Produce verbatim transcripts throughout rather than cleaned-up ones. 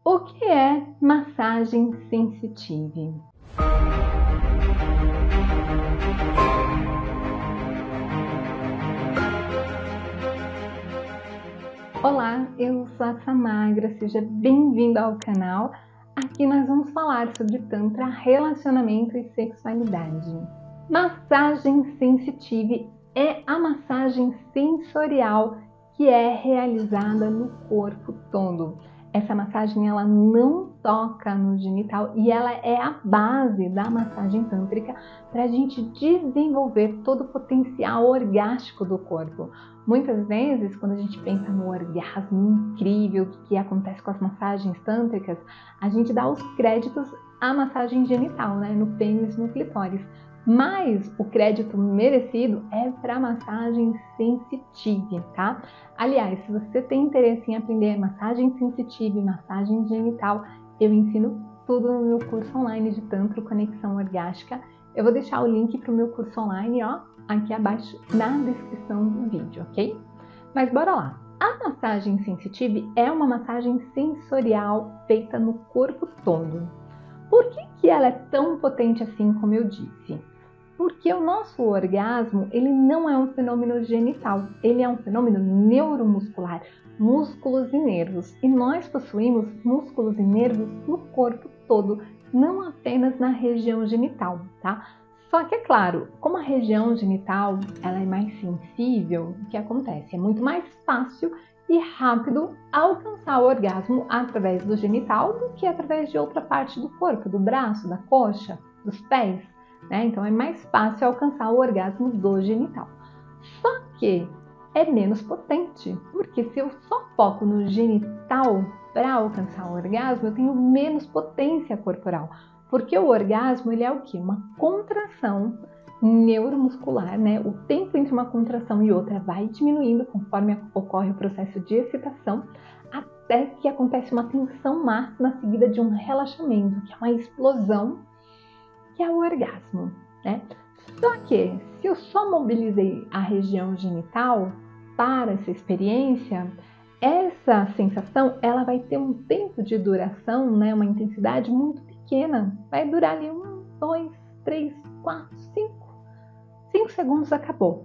O que é massagem sensitive? Olá, eu sou a Samagra, seja bem-vindo ao canal. Aqui nós vamos falar sobre Tantra, relacionamento e sexualidade. Massagem sensitive é a massagem sensorial que é realizada no corpo todo. Essa massagem ela não toca no genital e ela é a base da massagem tântrica para a gente desenvolver todo o potencial orgástico do corpo. Muitas vezes, quando a gente pensa no orgasmo incrível que acontece com as massagens tântricas, a gente dá os créditos à massagem genital, né? No pênis, no clitóris. Mas o crédito merecido é para massagem sensitive, tá? Aliás, se você tem interesse em aprender massagem sensitive e massagem genital, eu ensino tudo no meu curso online de Tantra Conexão Orgástica. Eu vou deixar o link para o meu curso online, ó, aqui abaixo na descrição do vídeo, ok? Mas bora lá! A massagem sensitive é uma massagem sensorial feita no corpo todo. Por que que ela é tão potente assim, como eu disse? Porque o nosso orgasmo, ele não é um fenômeno genital, ele é um fenômeno neuromuscular, músculos e nervos. E nós possuímos músculos e nervos no corpo todo, não apenas na região genital, tá? Só que é claro, como a região genital ela é mais sensível, o que acontece? É muito mais fácil e rápido alcançar o orgasmo através do genital do que através de outra parte do corpo, do braço, da coxa, dos pés. Né? Então é mais fácil alcançar o orgasmo do genital. Só que é menos potente, porque se eu só foco no genital para alcançar o orgasmo, eu tenho menos potência corporal. Porque o orgasmo ele é o quê? Uma contração neuromuscular, né? O tempo entre uma contração e outra vai diminuindo conforme ocorre o processo de excitação, até que acontece uma tensão máxima seguida de um relaxamento, que é uma explosão, que é o orgasmo, né? Só que, se eu só mobilizei a região genital para essa experiência, essa sensação, ela vai ter um tempo de duração, né? Uma intensidade muito pequena. Vai durar ali um, dois, três, quatro, cinco. Cinco segundos, acabou.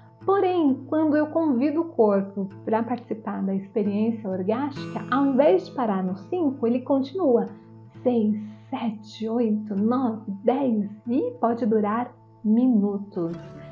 Porém, quando eu convido o corpo para participar da experiência orgástica, ao invés de parar no cinco, ele continua seis, sete, oito, nove, dez e pode durar minutos.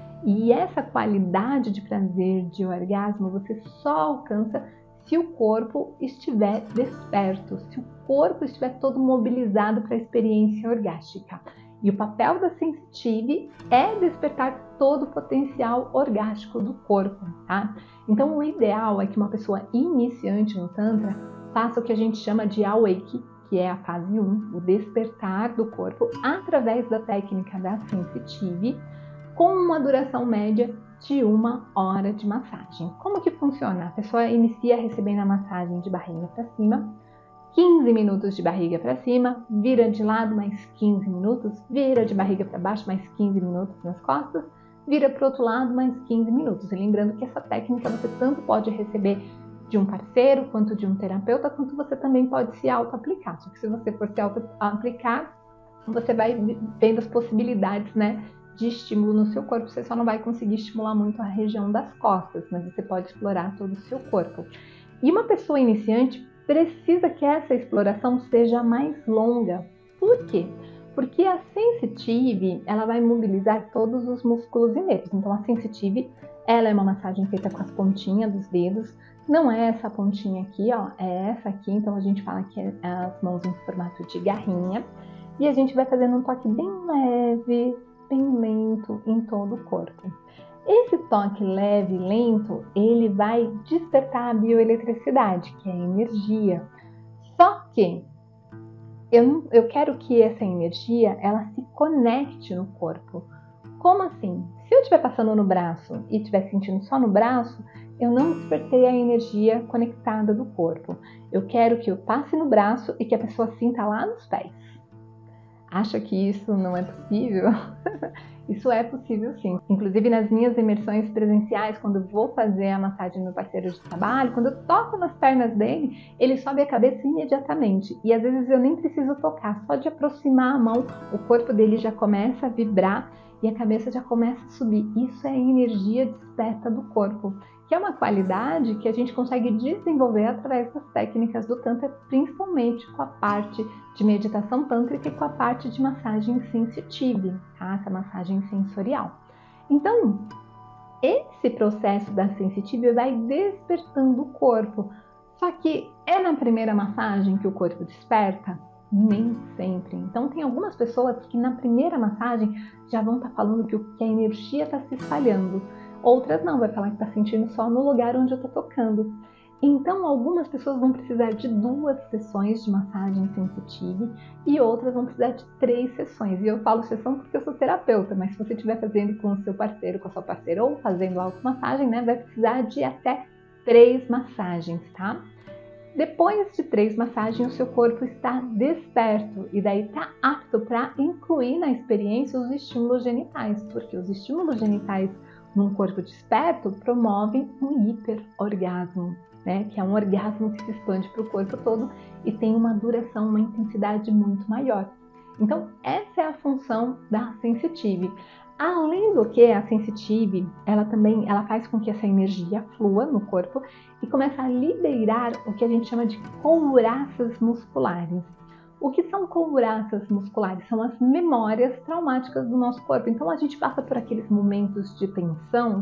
E essa qualidade de prazer, de orgasmo, você só alcança se o corpo estiver desperto, se o corpo estiver todo mobilizado para a experiência orgástica. E o papel da sensitive é despertar todo o potencial orgástico do corpo, tá? Então o ideal é que uma pessoa iniciante no Tantra faça o que a gente chama de awake, que é a fase um, o despertar do corpo, através da técnica da sensitive, com uma duração média de uma hora de massagem. Como que funciona? A pessoa inicia recebendo a massagem de barriga para cima, quinze minutos de barriga para cima, vira de lado mais quinze minutos, vira de barriga para baixo mais quinze minutos nas costas, vira para o outro lado mais quinze minutos. E lembrando que essa técnica você tanto pode receber de um parceiro, quanto de um terapeuta, quanto você também pode se auto-aplicar. Só que se você for se auto-aplicar, você vai vendo as possibilidades, né, de estímulo no seu corpo. Você só não vai conseguir estimular muito a região das costas, mas você pode explorar todo o seu corpo. E uma pessoa iniciante precisa que essa exploração seja mais longa. Por quê? Porque a sensitive, ela vai mobilizar todos os músculos e nervos. Então a sensitive, ela é uma massagem feita com as pontinhas dos dedos. Não é essa pontinha aqui, ó, é essa aqui. Então a gente fala que é as mãos em formato de garrinha. E a gente vai fazendo um toque bem leve, bem lento em todo o corpo. Esse toque leve e lento, ele vai despertar a bioeletricidade, que é a energia. Só que eu, eu quero que essa energia, ela se conecte no corpo. Como assim? Se eu estiver passando no braço e estiver sentindo só no braço, eu não despertei a energia conectada do corpo. Eu quero que eu passe no braço e que a pessoa sinta lá nos pés. Acha que isso não é possível? Isso é possível sim. Inclusive nas minhas imersões presenciais, quando eu vou fazer a massagem no meu parceiro de trabalho, quando eu toco nas pernas dele, ele sobe a cabeça imediatamente. E às vezes eu nem preciso tocar, só de aproximar a mão, o corpo dele já começa a vibrar e a cabeça já começa a subir. Isso é energia desperta do corpo, que é uma qualidade que a gente consegue desenvolver através das técnicas do Tantra, principalmente com a parte de meditação tântrica e com a parte de massagem sensitive, tá? Essa massagem sensorial. Então, esse processo da sensitive vai despertando o corpo. Só que é na primeira massagem que o corpo desperta? Nem sempre. Então, tem algumas pessoas que na primeira massagem já vão estar tá falando que a energia está se espalhando. Outras não, vai falar que está sentindo só no lugar onde eu estou tocando. Então, algumas pessoas vão precisar de duas sessões de massagem sensitive e outras vão precisar de três sessões. E eu falo sessão porque eu sou terapeuta, mas se você estiver fazendo com o seu parceiro, com a sua parceira ou fazendo automassagem, né, vai precisar de até três massagens, tá? Depois de três massagens, o seu corpo está desperto e daí está apto para incluir na experiência os estímulos genitais, porque os estímulos genitais num corpo desperto promovem um hiperorgasmo, né? Que é um orgasmo que se expande para o corpo todo e tem uma duração, uma intensidade muito maior. Então, essa é a função da sensitive. Além do que, a sensitive, ela também ela faz com que essa energia flua no corpo e começa a liberar o que a gente chama de couraças musculares. O que são couraças musculares? São as memórias traumáticas do nosso corpo. Então, a gente passa por aqueles momentos de tensão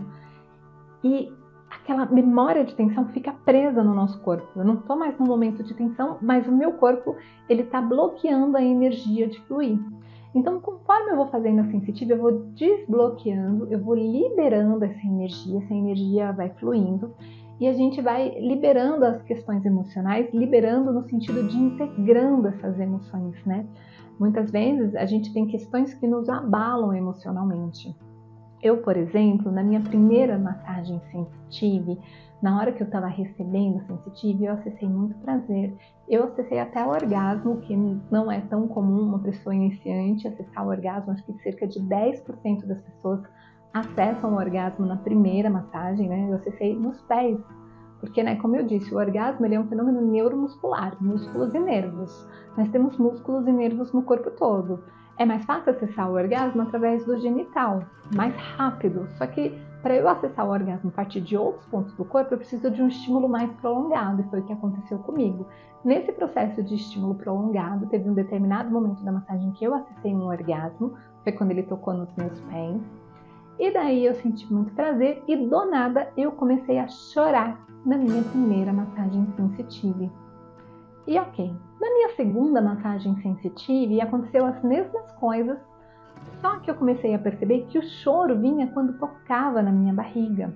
e aquela memória de tensão fica presa no nosso corpo. Eu não estou mais no momento de tensão, mas o meu corpo ele está bloqueando a energia de fluir. Então, conforme eu vou fazendo a sensitiva, eu vou desbloqueando, eu vou liberando essa energia, essa energia vai fluindo e a gente vai liberando as questões emocionais, liberando no sentido de integrando essas emoções, né? Muitas vezes a gente tem questões que nos abalam emocionalmente. Eu, por exemplo, na minha primeira massagem sensitive, na hora que eu estava recebendo sensitive, eu acessei muito prazer. Eu acessei até o orgasmo, que não é tão comum uma pessoa iniciante acessar o orgasmo. Acho que cerca de dez por cento das pessoas acessam o orgasmo na primeira massagem, né? Eu acessei nos pés, porque, né, como eu disse, o orgasmo ele é um fenômeno neuromuscular, músculos e nervos. Nós temos músculos e nervos no corpo todo. É mais fácil acessar o orgasmo através do genital, mais rápido. Só que para eu acessar o orgasmo a partir de outros pontos do corpo, eu preciso de um estímulo mais prolongado, e foi o que aconteceu comigo. Nesse processo de estímulo prolongado, teve um determinado momento da massagem que eu acessei um orgasmo, foi quando ele tocou nos meus pés. E daí eu senti muito prazer e do nada eu comecei a chorar na minha primeira massagem sensitive. E ok, na minha segunda massagem sensitive aconteceu as mesmas coisas, só que eu comecei a perceber que o choro vinha quando tocava na minha barriga.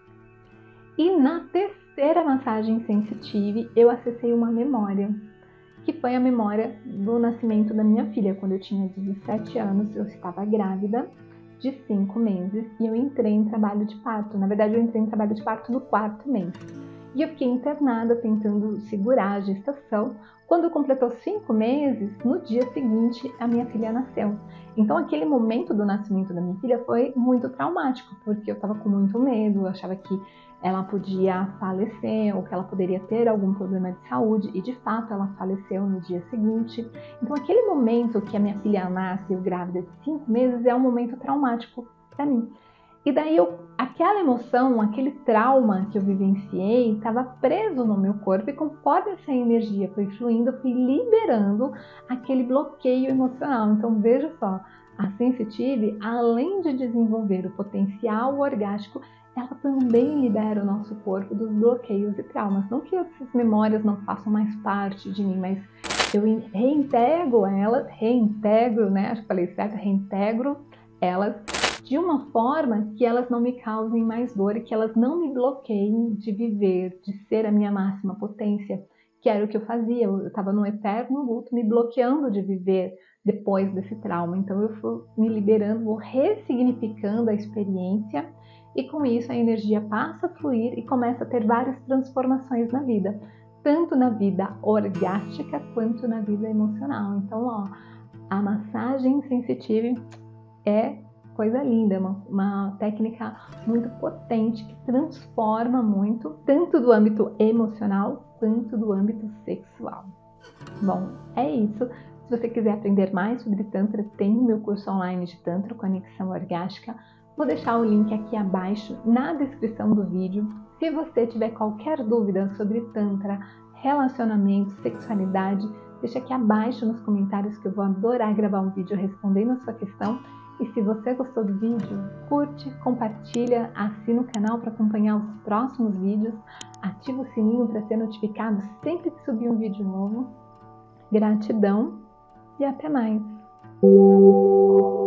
E na terceira massagem sensitive eu acessei uma memória, que foi a memória do nascimento da minha filha. Quando eu tinha dezessete anos, eu estava grávida de cinco meses e eu entrei em trabalho de parto. Na verdade, eu entrei em trabalho de parto no quarto mês. E eu fiquei internada tentando segurar a gestação. Quando completou cinco meses, no dia seguinte, a minha filha nasceu. Então, aquele momento do nascimento da minha filha foi muito traumático, porque eu estava com muito medo, eu achava que ela podia falecer ou que ela poderia ter algum problema de saúde, e de fato ela faleceu no dia seguinte. Então, aquele momento que a minha filha nasce, eu grávida de cinco meses, é um momento traumático para mim. E daí, eu, aquela emoção, aquele trauma que eu vivenciei estava preso no meu corpo, e conforme essa energia foi fluindo, eu fui liberando aquele bloqueio emocional. Então, veja só, a sensitive, além de desenvolver o potencial orgástico, ela também libera o nosso corpo dos bloqueios e traumas. Não que essas memórias não façam mais parte de mim, mas eu reintegro elas, reintegro, né? Acho que falei certo, reintegro elas de uma forma que elas não me causem mais dor e que elas não me bloqueiem de viver, de ser a minha máxima potência, que era o que eu fazia. Eu estava num eterno luto, me bloqueando de viver depois desse trauma. Então eu fui me liberando, vou ressignificando a experiência, e com isso a energia passa a fluir e começa a ter várias transformações na vida, tanto na vida orgástica quanto na vida emocional. Então, ó, a massagem sensitive é coisa linda, é uma, uma técnica muito potente que transforma muito, tanto do âmbito emocional quanto do âmbito sexual. Bom, é isso. Se você quiser aprender mais sobre Tantra, tem o meu curso online de Tantra Conexão Orgástica. Vou deixar o link aqui abaixo na descrição do vídeo. Se você tiver qualquer dúvida sobre Tantra, relacionamento, sexualidade, deixa aqui abaixo nos comentários que eu vou adorar gravar um vídeo respondendo a sua questão. E se você gostou do vídeo, curte, compartilha, assina o canal para acompanhar os próximos vídeos, ativa o sininho para ser notificado sempre que subir um vídeo novo. Gratidão e até mais!